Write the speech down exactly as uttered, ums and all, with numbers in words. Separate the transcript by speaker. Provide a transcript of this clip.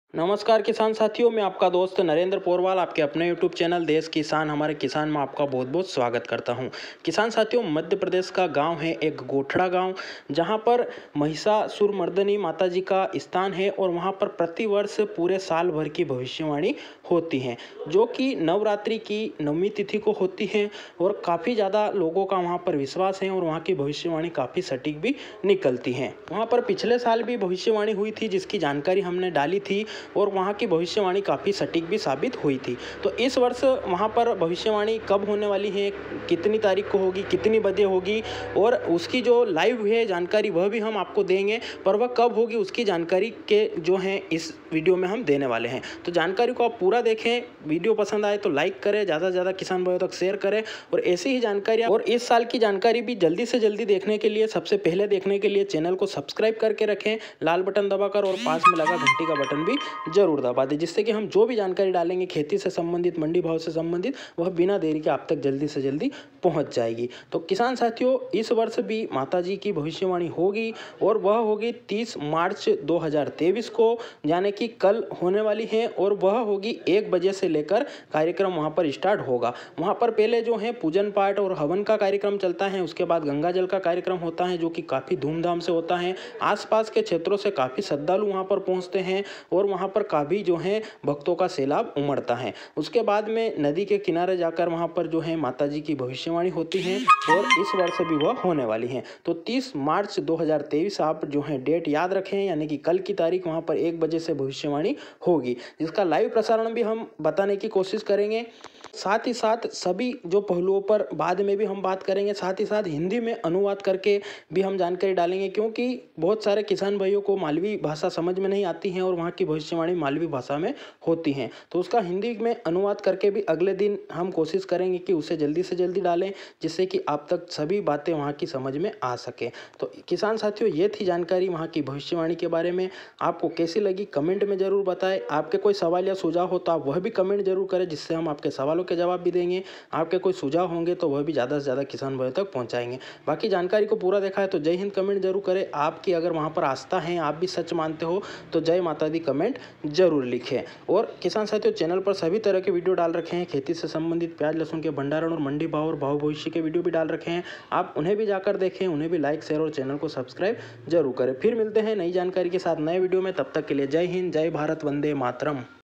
Speaker 1: नमस्कार किसान साथियों, मैं आपका दोस्त नरेंद्र पोरवाल आपके अपने यूट्यूब चैनल देश किसान हमारे किसान में आपका बहुत बहुत स्वागत करता हूं। किसान साथियों, मध्य प्रदेश का गांव है एक गोठड़ा गांव, जहां पर महिषासुरमर्दिनी माता जी का स्थान है और वहां पर प्रतिवर्ष पूरे साल भर की भविष्यवाणी होती है, जो कि नवरात्रि की नवमी तिथि को होती है। और काफ़ी ज़्यादा लोगों का वहाँ पर विश्वास है और वहाँ की भविष्यवाणी काफ़ी सटीक भी निकलती है। वहाँ पर पिछले साल भी भविष्यवाणी हुई थी, जिसकी जानकारी हमने डाली थी और वहाँ की भविष्यवाणी काफ़ी सटीक भी साबित हुई थी। तो इस वर्ष वहाँ पर भविष्यवाणी कब होने वाली है, कितनी तारीख को होगी, कितनी बजे होगी और उसकी जो लाइव है जानकारी वह भी हम आपको देंगे, पर वह कब होगी उसकी जानकारी के जो हैं इस वीडियो में हम देने वाले हैं। तो जानकारी को आप पूरा देखें, वीडियो पसंद आए तो लाइक करें, ज़्यादा से ज़्यादा किसान भाइयों तक शेयर करें और ऐसी ही जानकारी और इस साल की जानकारी भी जल्दी से जल्दी देखने के लिए, सबसे पहले देखने के लिए चैनल को सब्सक्राइब करके रखें, लाल बटन दबाकर, और पास में लगा घंटी का बटन भी जरूर दबा दें, जिससे कि हम जो भी जानकारी डालेंगे खेती से संबंधित, मंडी भाव से संबंधित, वह बिना देरी के आप तक जल्दी से जल्दी पहुंच जाएगी। तो किसान साथियों, इस वर्ष भी माता जी की भविष्यवाणी होगी और वह होगी तीस मार्च दो हज़ार तेईस को, यानी कि कल होने वाली है। और वह होगी एक बजे से लेकर कार्यक्रम वहां पर स्टार्ट होगा। वहां पर पहले जो है पूजन पाठ और हवन का कार्यक्रम चलता है, उसके बाद गंगा जल का कार्यक्रम होता है, जो कि काफ़ी धूमधाम से होता है। आसपास के क्षेत्रों से काफ़ी श्रद्धालु वहां पर पहुंचते हैं और वहां पर काफ़ी जो है भक्तों का सैलाब उमड़ता है। उसके बाद में नदी के किनारे जाकर वहां पर जो है माता जी की भविष्यवाणी होती है और इस वर्ष भी वह होने वाली है। तो तीस मार्च दो हज़ार तेईस आप जो है डेट याद रखें, यानी कि कल की तारीख वहां पर एक बजे से भविष्यवाणी होगी, जिसका लाइव प्रसारण भी हम बताने की कोशिश करेंगे। साथ ही साथ सभी जो पहलुओं पर बाद में भी हम बात करेंगे, साथ ही साथ हिंदी में अनुवाद करके भी हम जानकारी डालेंगे, क्योंकि बहुत सारे किसान भाइयों को मालवी भाषा समझ में नहीं आती है और वहाँ की भविष्यवाणी मालवी भाषा में होती हैं, तो उसका हिंदी में अनुवाद करके भी अगले दिन हम कोशिश करेंगे कि उसे जल्दी से जल्दी डालें, जिससे कि आप तक सभी बातें वहाँ की समझ में आ सके। तो किसान साथियों, ये थी जानकारी वहाँ की भविष्यवाणी के बारे में। आपको कैसी लगी कमेंट में ज़रूर बताएं। आपके कोई सवाल या सुझाव हो तो आप वह भी कमेंट जरूर करें, जिससे हम आपके सवालों के जवाब भी देंगे। आपके कोई सुझाव होंगे तो वह भी ज़्यादा से ज़्यादा किसान भाइयों तक पहुँचाएंगे। बाकी जानकारी को पूरा देखा है तो जय हिंद कमेंट जरूर करें। आपकी अगर वहाँ पर आस्था है, आप भी सच मानते हो, तो जय माता दी कमेंट जरूर लिखें। और किसान साथियों, चैनल पर सभी तरह के वीडियो डाल रखे हैं, खेती से संबंधित, प्याज लहसुन के भंडारण और मंडी भाव और भाव भविष्य के वीडियो भी डाल रखे हैं। आप उन्हें भी जाकर देखें, उन्हें भी लाइक शेयर और चैनल को सब्सक्राइब जरूर करें। फिर मिलते हैं नई जानकारी के साथ नए वीडियो में, तब तक के लिए जय हिंद, जय भारत, वंदे मातरम।